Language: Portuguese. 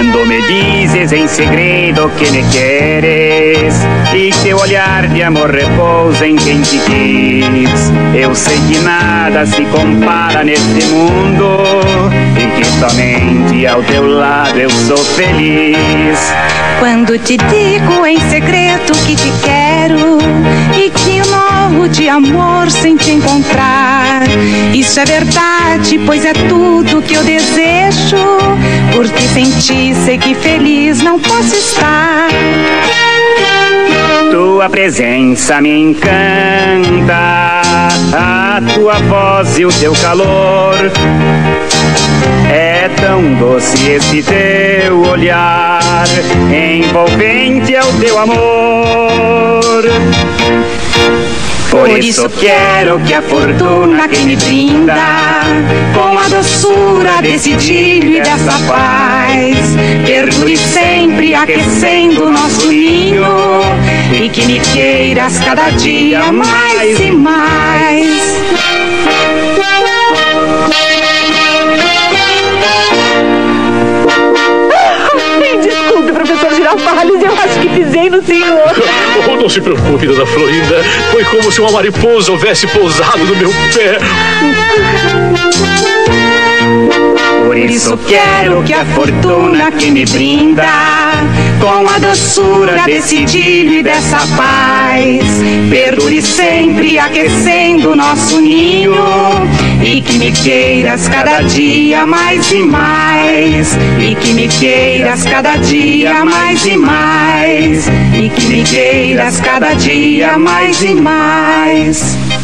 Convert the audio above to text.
Quando me dizes em segredo que me queres e teu olhar de amor repousa em quem te quis, eu sei que nada se compara neste mundo e que somente ao teu lado eu sou feliz. Quando te digo em segredo que te quero e que eu morro de amor sem te encontrar, isso é verdade, pois é tudo que eu desejo, porque sem ti sei que feliz não posso estar. Tua presença me encanta, a tua voz e o teu calor. É tão doce esse teu olhar, envolvente é o teu amor. Por isso quero que a fortuna que me brinda, com a doçura desse idílio e dessa paz, perdure sempre aquecendo nosso ninho, e que me queiras cada dia mais e mais. Desculpe, professor Girafales, eu acho que pisei no senhor. Oh, não se preocupe, dona Florinda. Foi como se uma mariposa houvesse pousado no meu pé. Por isso quero que a fortuna que me brinda, com a doçura desse idílio e dessa paz, perdure sempre aquecendo nosso ninho, e que me queiras cada dia mais e mais, e que me queiras cada dia mais e mais, e que me queiras cada dia mais e mais.